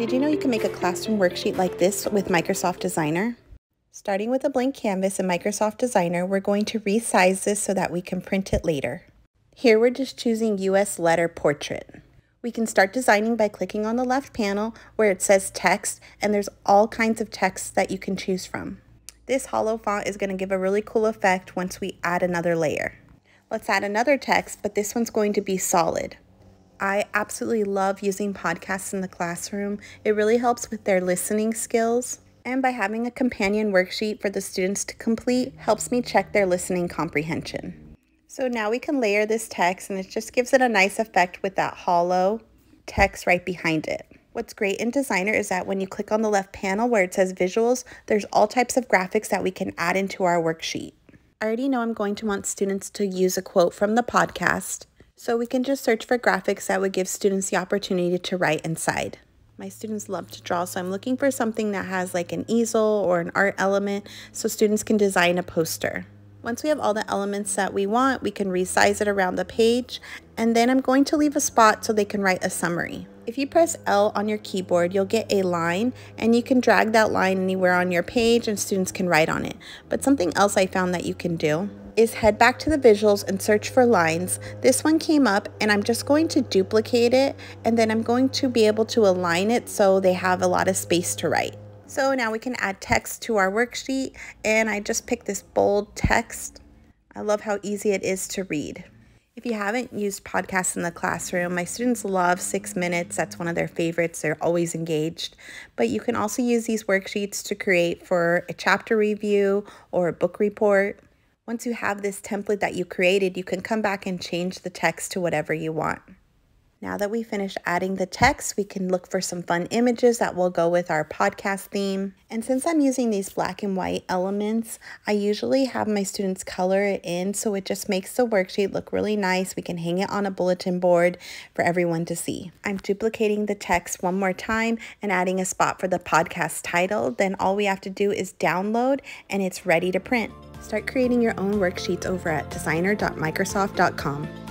Did you know you can make a classroom worksheet like this with Microsoft Designer? Starting with a blank canvas in Microsoft Designer, we're going to resize this so that we can print it later. Here we're just choosing US letter portrait. We can start designing by clicking on the left panel where it says text, and there's all kinds of text that you can choose from. This hollow font is going to give a really cool effect once we add another layer. Let's add another text, but this one's going to be solid. I absolutely love using podcasts in the classroom. It really helps with their listening skills. And by having a companion worksheet for the students to complete helps me check their listening comprehension. So now we can layer this text, and it just gives it a nice effect with that hollow text right behind it. What's great in Designer is that when you click on the left panel where it says visuals, there's all types of graphics that we can add into our worksheet. I already know I'm going to want students to use a quote from the podcast, so we can just search for graphics that would give students the opportunity to write inside. My students love to draw, so I'm looking for something that has like an easel or an art element so students can design a poster. Once we have all the elements that we want, we can resize it around the page, and then I'm going to leave a spot so they can write a summary. If you press L on your keyboard, you'll get a line, and you can drag that line anywhere on your page and students can write on it. But something else I found that you can do is head back to the visuals and search for lines. This one came up, and I'm just going to duplicate it, and then I'm going to be able to align it so they have a lot of space to write. So now we can add text to our worksheet, and I just picked this bold text. I love how easy it is to read. If you haven't used podcasts in the classroom, my students love 6 minutes. That's one of their favorites. They're always engaged. But you can also use these worksheets to create for a chapter review or a book report. Once you have this template that you created, you can come back and change the text to whatever you want. Now that we finished adding the text, we can look for some fun images that will go with our podcast theme. And since I'm using these black and white elements, I usually have my students color it in so it just makes the worksheet look really nice. We can hang it on a bulletin board for everyone to see. I'm duplicating the text one more time and adding a spot for the podcast title. Then all we have to do is download and it's ready to print. Start creating your own worksheets over at designer.microsoft.com.